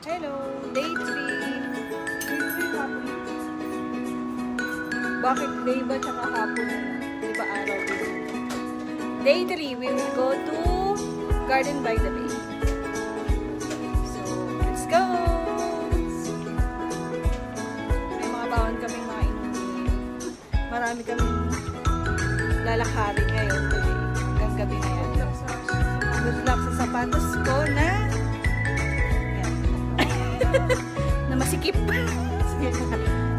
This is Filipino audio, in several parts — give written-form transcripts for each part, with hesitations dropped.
Hello, day 3. Bakit day ba tsaka hapon na lang? Di ba araw din? Day 3, we will go to Garden by the Bay. So, let's go! May mga bawon kaming mga inumin. Marami kaming lalakarin ngayon today. Hanggang gabi na yan. Good luck sa sapatos ko na na masikip. Sige na.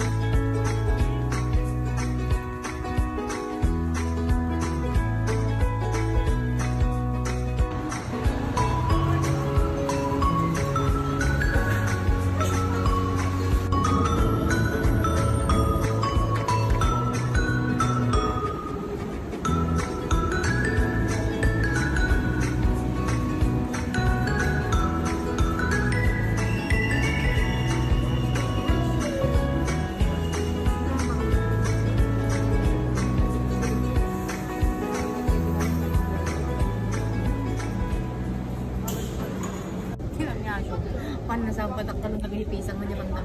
Pan na sa batak ka nung naghihipisan mo niya banda.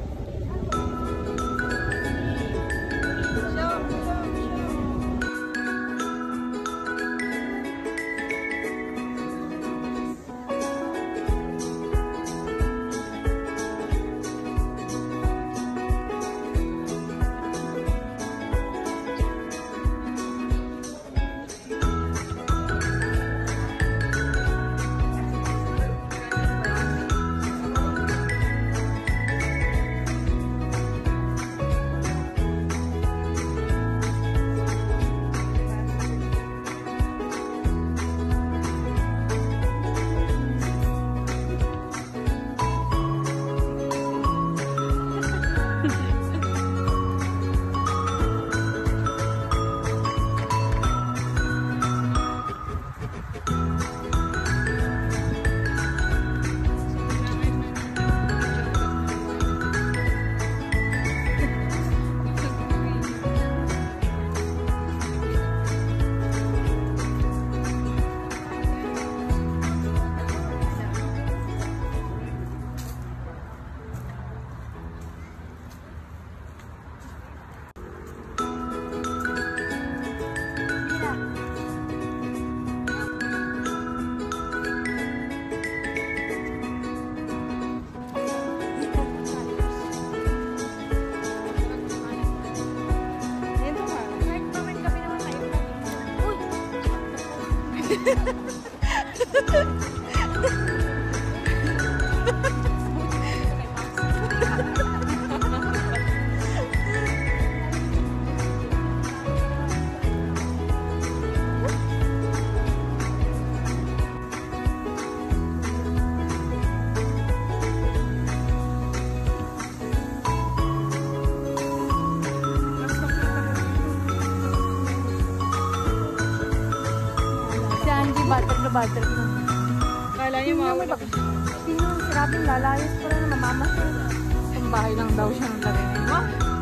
Butter na. Kala niyo mawala. Sino sirabing lalayos pa rin na mamamasal. Kung bahay lang daw siya ng lagay mo.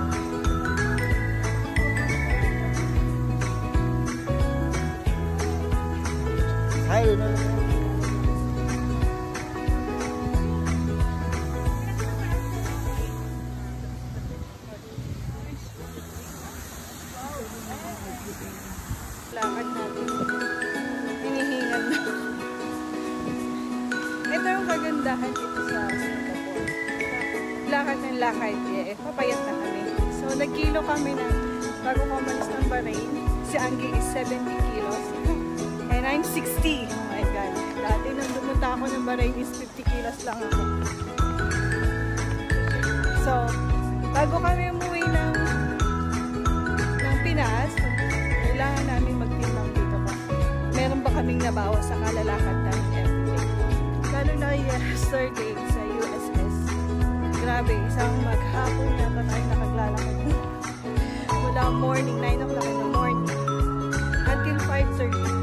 Hi, lakad natin. Hinihingan na. Ito yung kagandahan dito sa Singapore. Lakad ng lakad. Papayat na kami. So, nagkilo kami na bago ko umalis ng Bahrain. Si Angie is 70 kilos. And I'm 60. Oh my God. Dati nung dumunta ako ng Bahrain is 50 kilos lang ako. So, bago kami umuwi ng Pinas, kailangan namin magtimbang dito pa. Meron ba kaming nabawas sa kalalakad namin everyday? Lalo na yesterday sa USS. Grabe, isang maghapon na pa tayo nakaglalakad. Mula morning, 9 o'clock in the morning, until 5:30.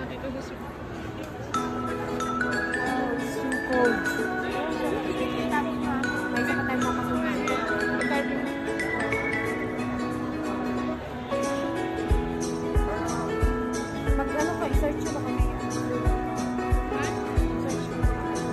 dito sa Cebu. Oh, it's too cold. May isa pa tayo makasunan. Mag-ano ka, i-search mo ba kami? Search mo.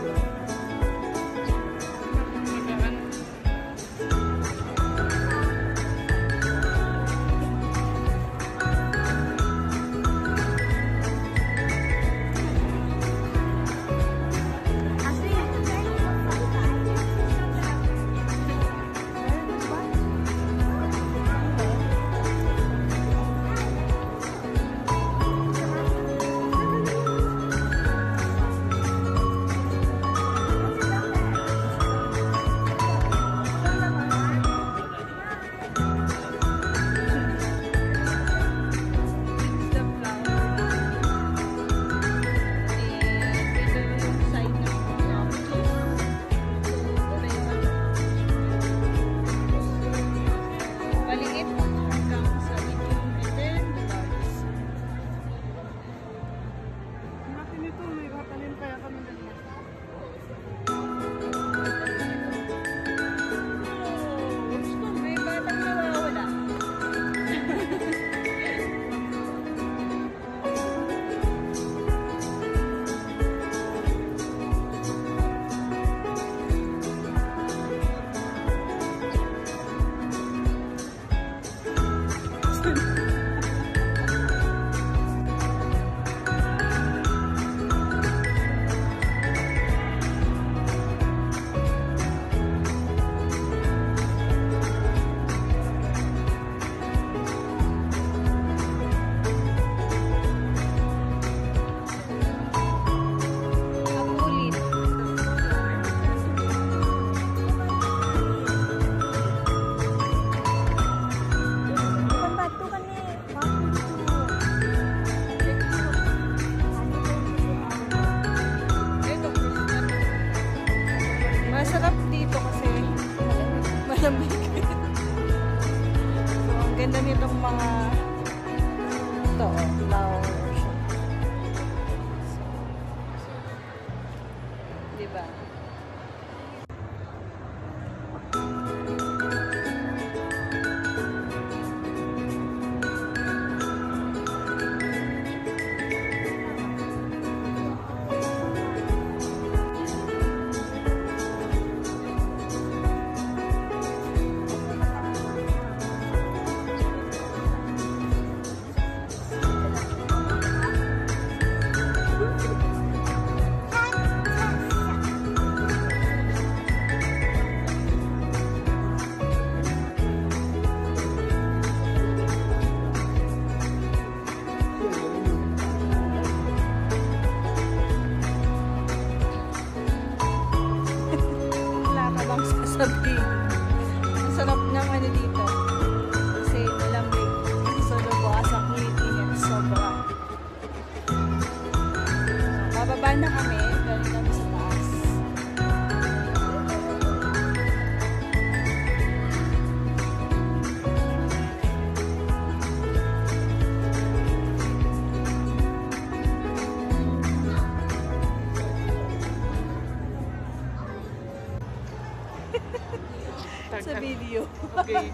Masarap dito kasi malamig. So, ang ganda nitong mga ito, flower shop. So, diba? Sabi, ang sarap ng ano dito kasi malamig, so lubukas ang init sobra. So, bababa na kami, galing kami sa taas. Sa video. Okay.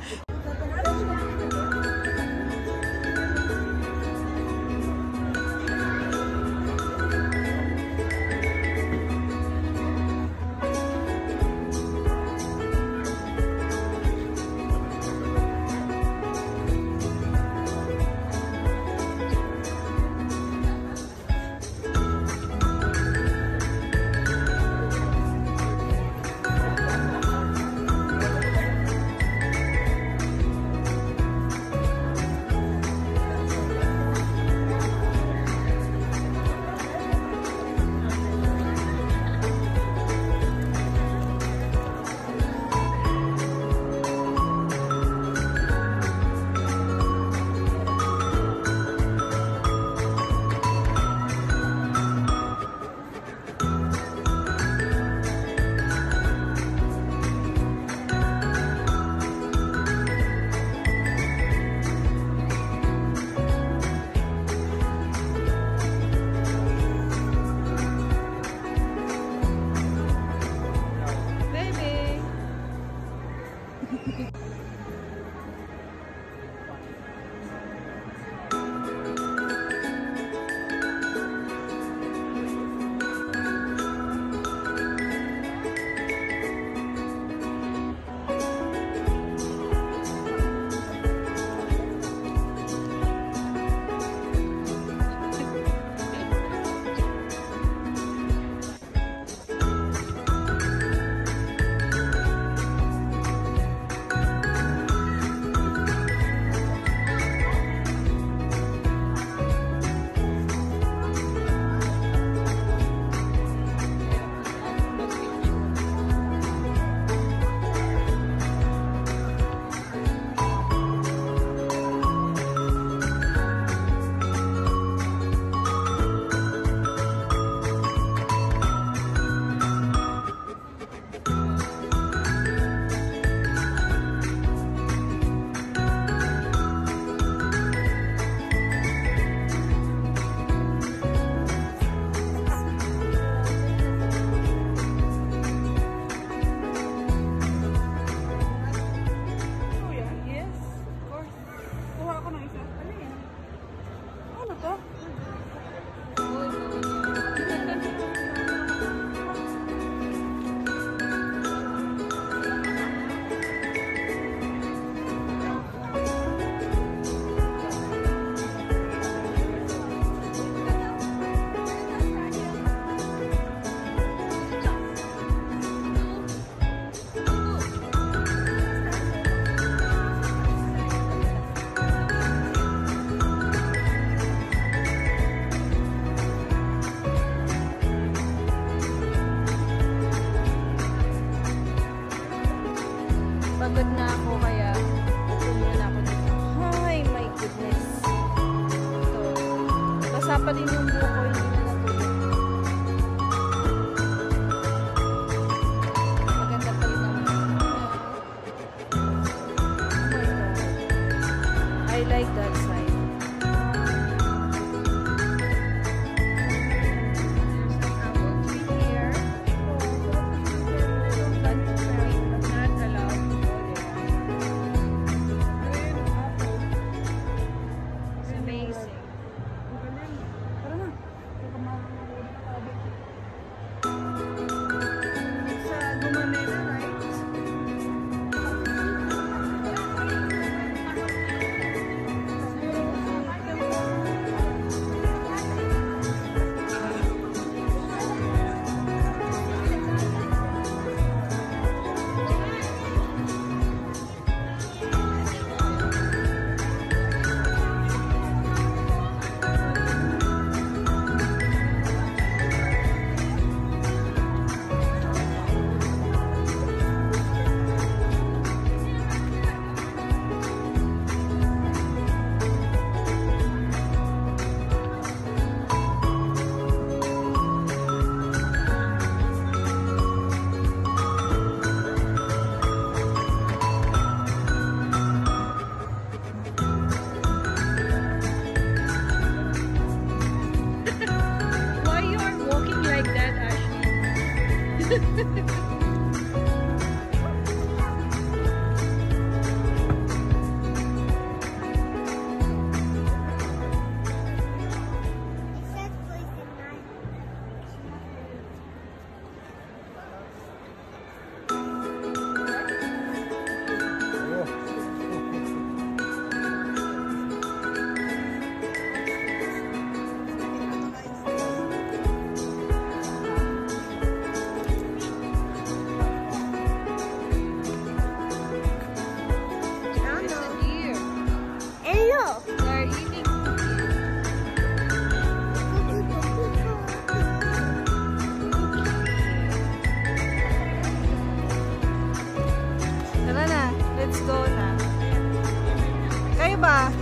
Tara na, let's go na. Kayo ba?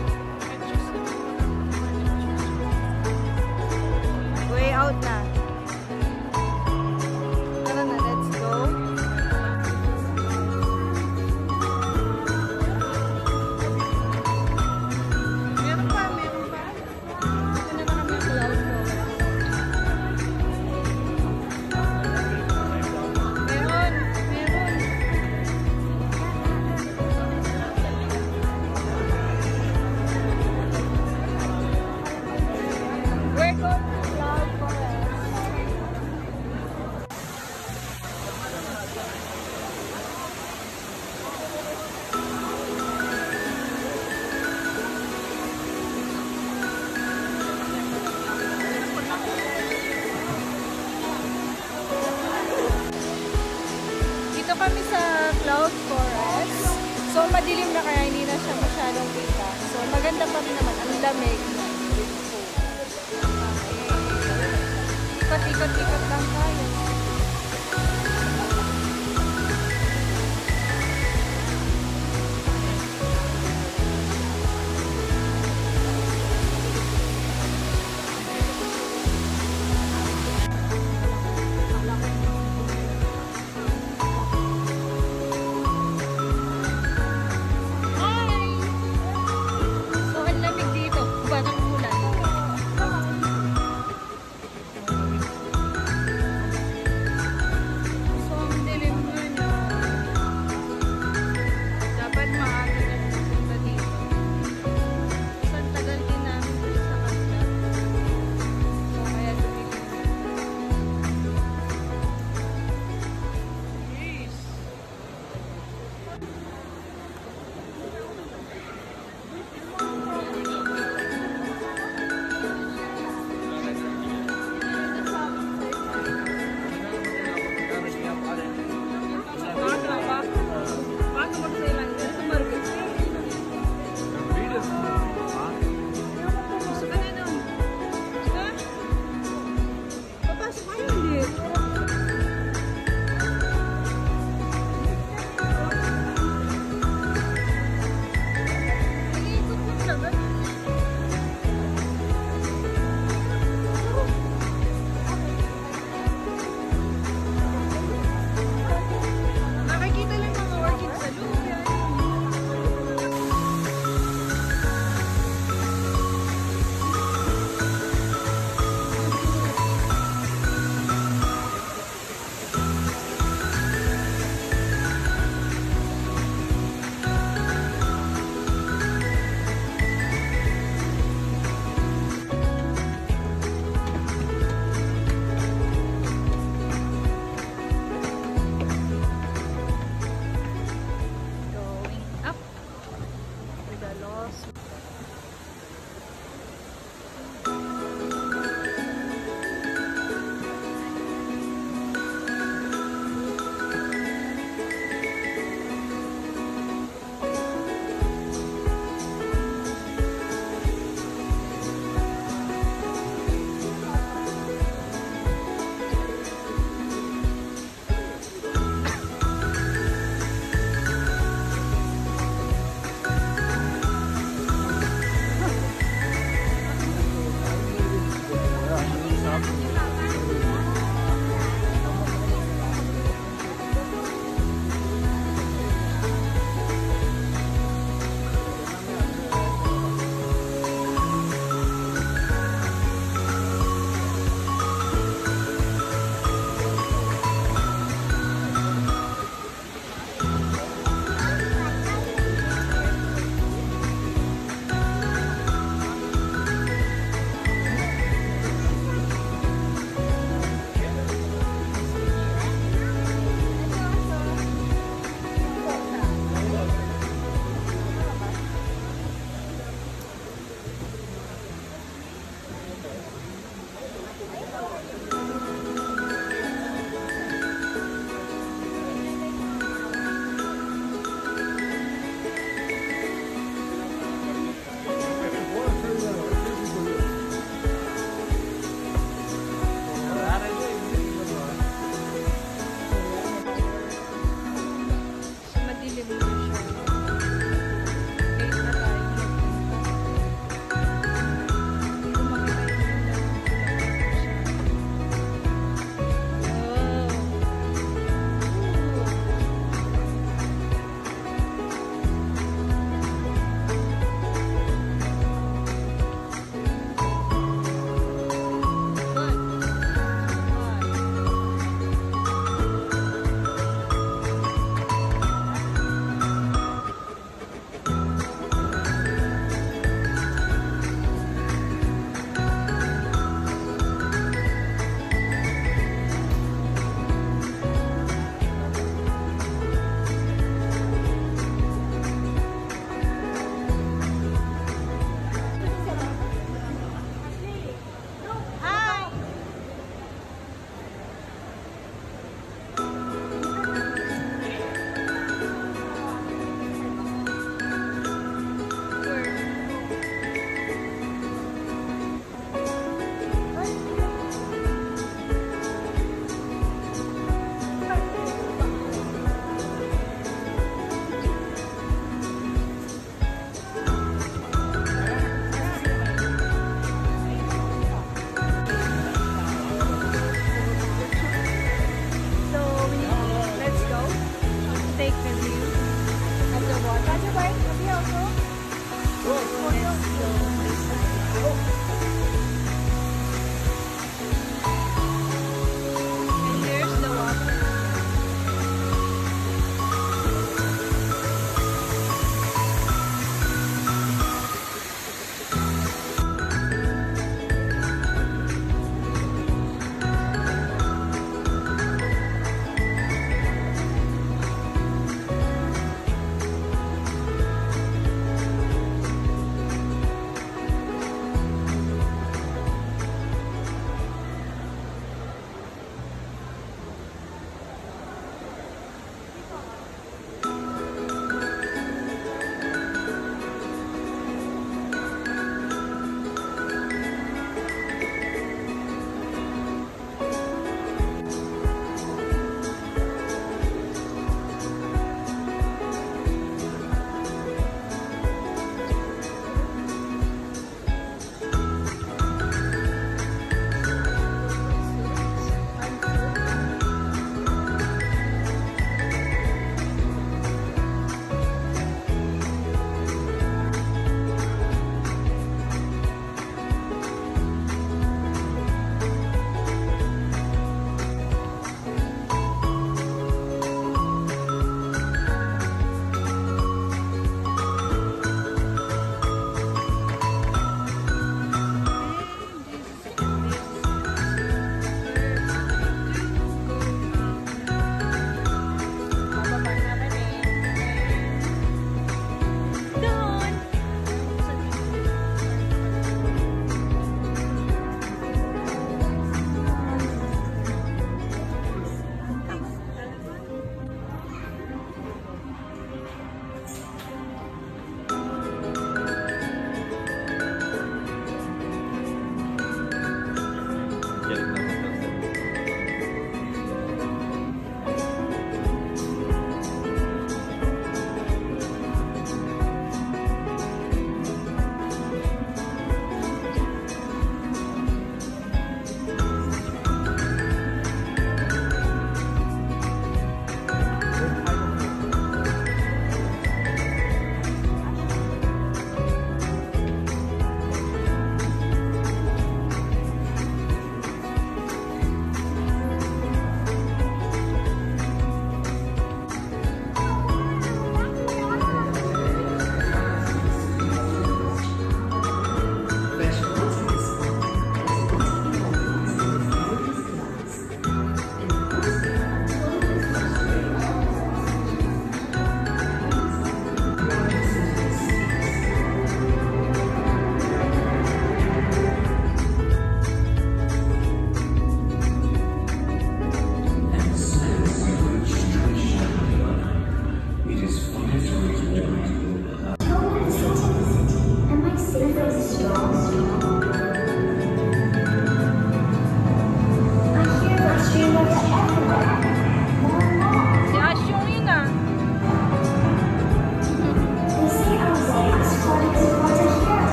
Way out na. Tara na, let's go. Meron pa, meron pa. Ito na kami cloud forest. Meron, meron. We're going to cloud forest. Dito kami sa cloud forest. So madilim na kaya hindi na siya masyadong kita. So maganda pa rin naman. Ang lamig. Ikot-ikot lang tayo. Hi! So ang lamig dito. Parang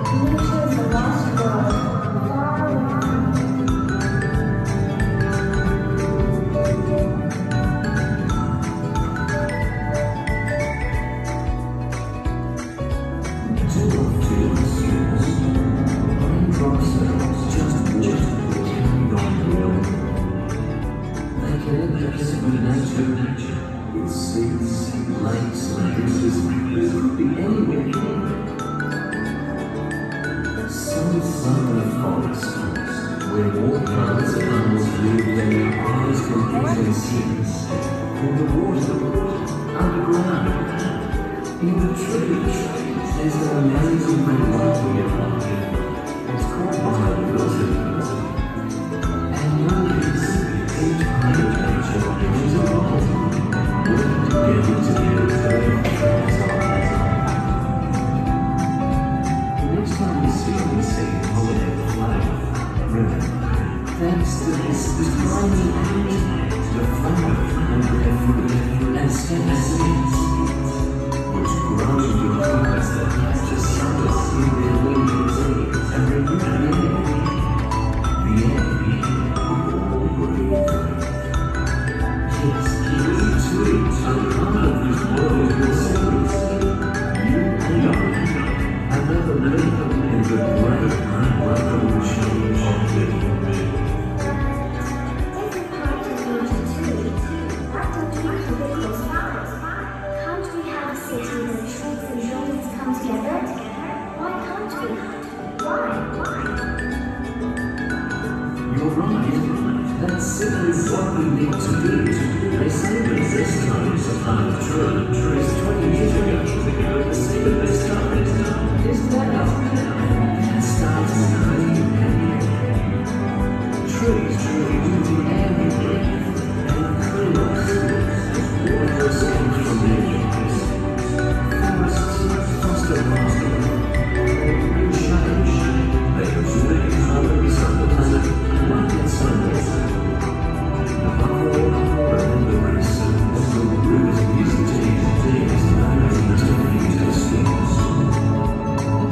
Nature is a lost world, far away from with seas, lakes, and beaches, it could be anywhere. Some summer forests, where more plants and animals live than your eyes can easily see. In the water, underground, in the trees, there's an amazing variety of life. It's called biodiversity. And notice, each part of nature is a role, working together to build next time we see holiday flower, river, thanks to this tiny act, the flower and bear fruit and stem seeds, which grow into plants that catch the sun in their leaves and renew the air we all breathe. Yes, we too are part of this world of series. You and I have never lived in the great revolution of living. If we're part of nature too, why don't we have it close by? Can't we have a city where trees and buildings come together? Why can't we? Why? You're right. That's simply what we need to do. They say that this time is a plant tree. Trees 20 years ago. They say that this time is now. That starts with green and trees move the air we breathe and cool us. Water comes from their leaves. Forests foster life. Bring change. They absorb carbon from the planet like its sunlight. Above all, remember it's the root of music to these known as the stars.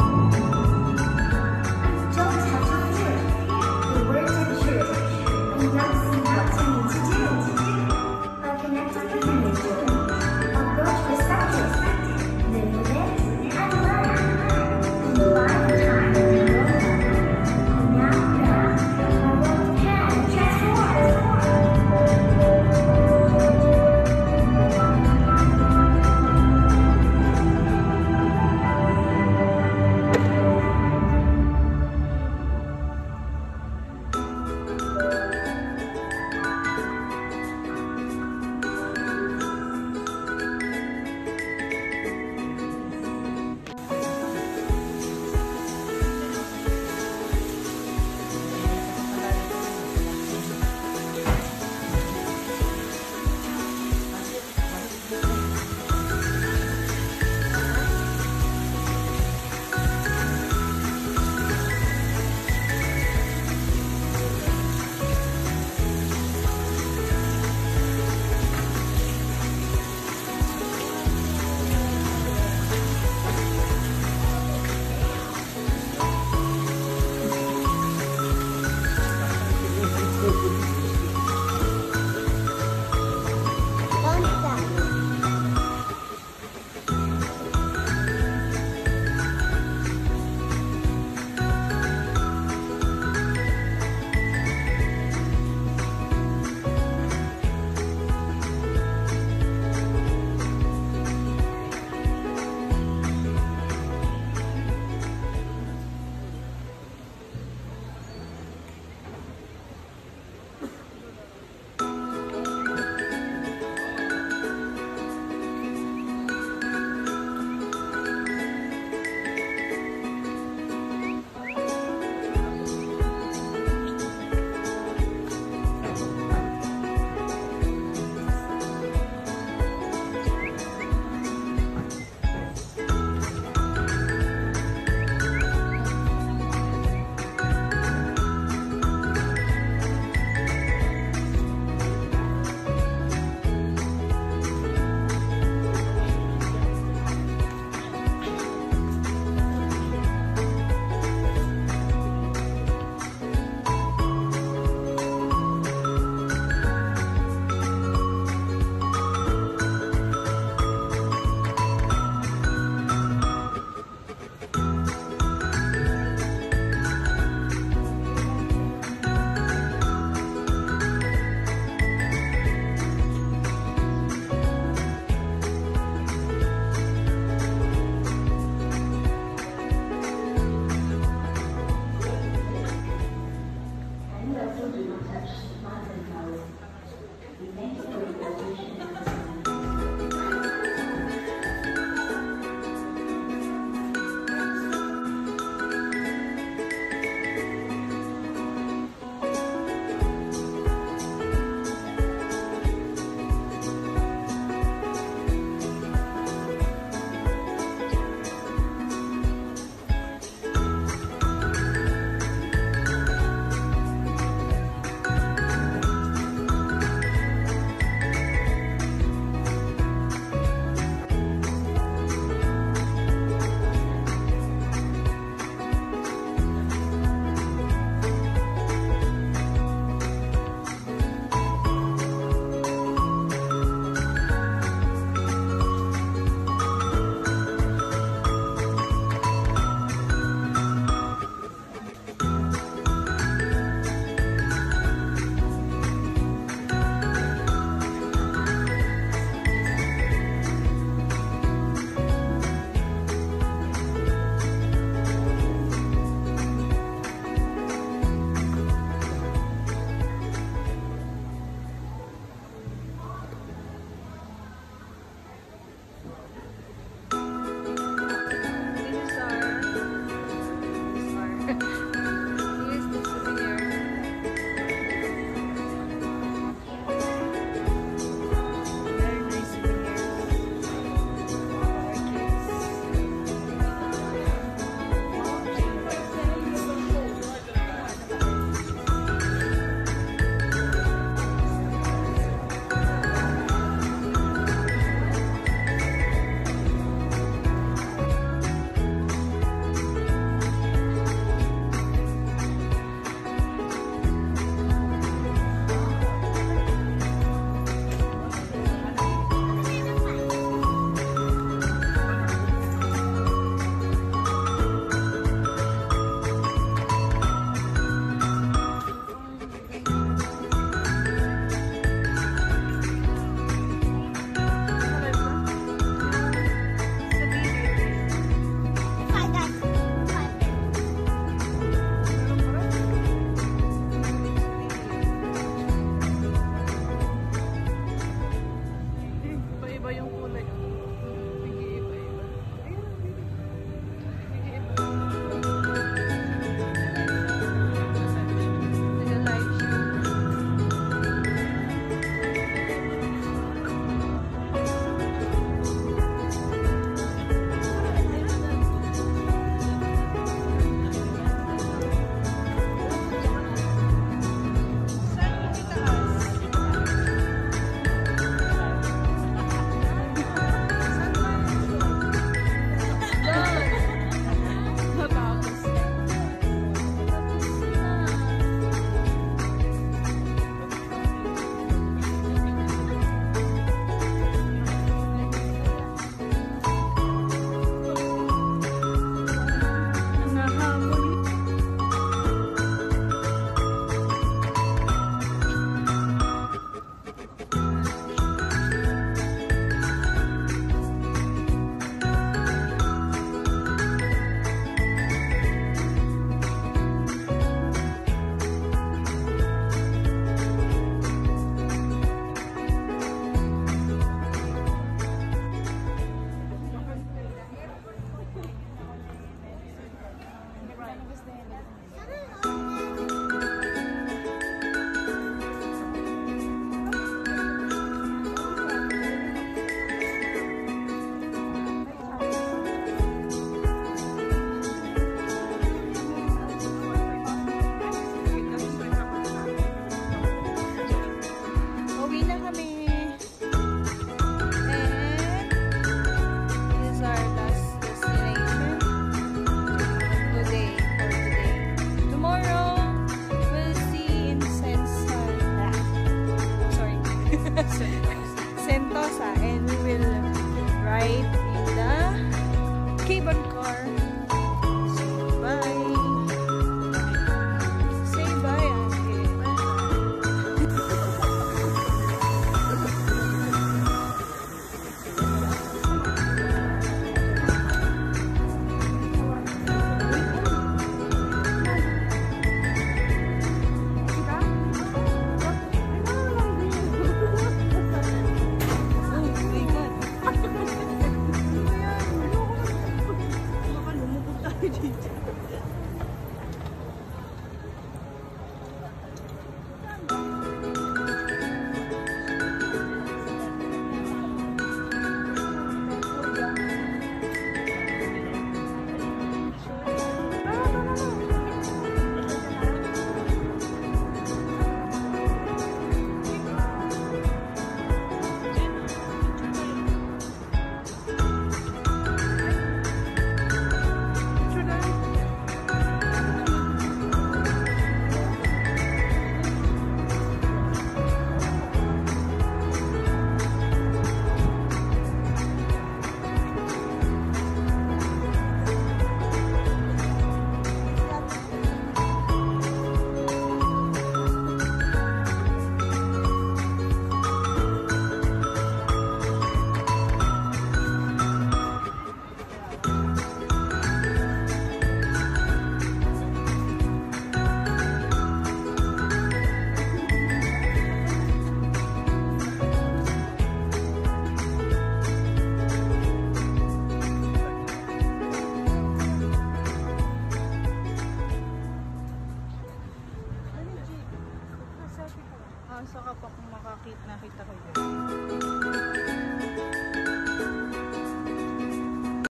Saka pa kung nakita ko yun.